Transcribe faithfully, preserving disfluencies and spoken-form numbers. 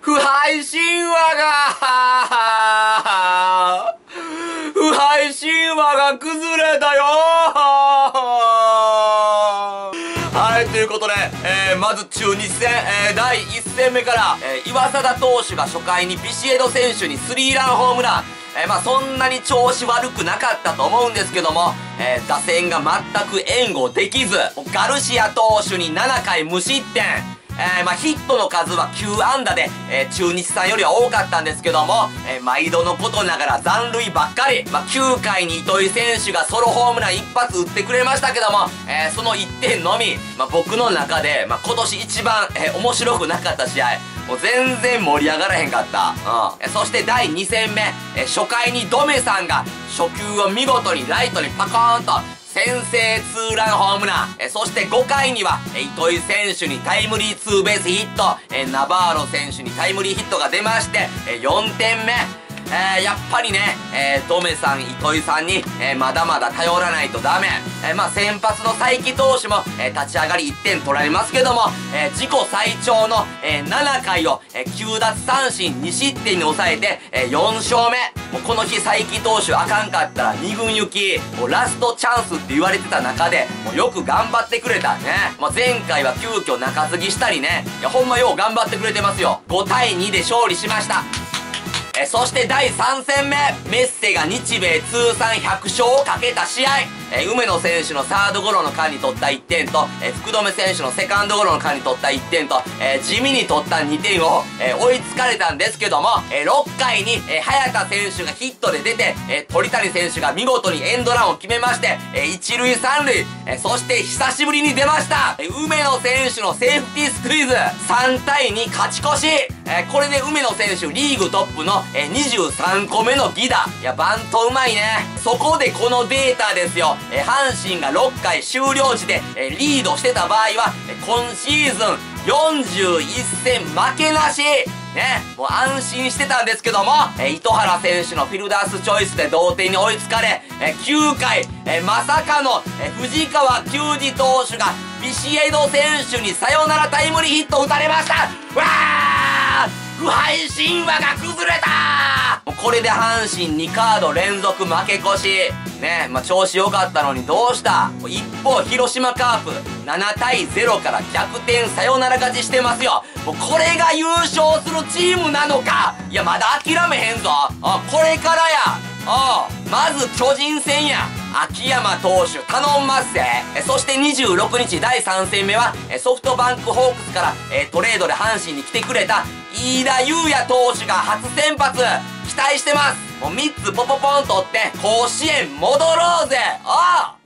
不敗神話が不敗神話が崩れたよはい、ということで、えー、まず中日戦、えー、だいいち戦目から、えー、岩貞投手が初回にビシエド選手にスリーランホームラン。えー、まあそんなに調子悪くなかったと思うんですけども、えー、打線が全く援護できず、ガルシア投手にななかい無失点。えー、まあヒットの数はきゅうあんだで、えー、中日さんよりは多かったんですけども、えー、毎度のことながら残塁ばっかり。まあきゅうかいに糸井選手がソロホームラン一発打ってくれましたけども、えー、そのいってんのみ、まあ僕の中で、まあ今年一番、えー、面白くなかった試合。もう全然盛り上がらへんかった。うん。えそしてだいに戦目、え初回にドメさんが初球を見事にライトにパコーンと先制ツーランホームラン。えそしてごかいには、え糸井選手にタイムリーツーベースヒット、えナバーロ選手にタイムリーヒットが出まして、えよんてんめ。えー、やっぱりね、えー、ドメさん、糸井さんに、えー、まだまだ頼らないとダメ。えー、まあ、先発の才木投手も、えー、立ち上がりいってん取られますけども、えー、自己最長の、えー、ななかいを、えー、きゅう奪三振に失点に抑えて、えー、よん勝目。もうこの日、才木投手あかんかったらに軍行き、もうラストチャンスって言われてた中で、もうよく頑張ってくれたね。まあ、前回は急遽中継ぎしたりね、いや、ほんまよう頑張ってくれてますよ。ごたいにで勝利しました。えそしてだいさん戦目、メッセが日米通算ひゃく勝をかけた試合。え梅野選手のサードゴロの間に取ったいってんと、え福留選手のセカンドゴロの間に取ったいってんと、え地味に取ったにてんを、え追いつかれたんですけども、えろっかいに、え早田選手がヒットで出て、え鳥谷選手が見事にエンドランを決めまして、え一塁三塁、えそして久しぶりに出ました、え梅野選手のセーフティースクイズ、さんたいに勝ち越し。えこれで梅野選手リーグトップの、えにじゅうさんこめの犠打。いや、バントうまいね。そこでこのデータですよ。え阪神がろっかい終了時で、えリードしてた場合は、え今シーズンよんじゅういっせん負けなし。ね、もう安心してたんですけども、え糸原選手のフィルダースチョイスで同点に追いつかれ、えきゅうかい、えまさかの、え藤川球児投手がビシエド選手にサヨナラタイムリーヒット打たれました。わー、不敗神話が崩れた。これで阪神にカード連続負け越し。ね、まあ、調子良かったのにどうした。一方、広島カープ、ななたいゼロから逆転サヨナラ勝ちしてますよ。もうこれが優勝するチームなのか。いや、まだ諦めへんぞ。あ、これからや。ああ、まず巨人戦や。秋山投手頼んますぜ。えそしてにじゅうろくにちだいさん戦目はえソフトバンクホークスからえトレードで阪神に来てくれた飯田悠也投手が初先発。期待してます。もうみっつポポポンとって甲子園戻ろうぜ。ああ。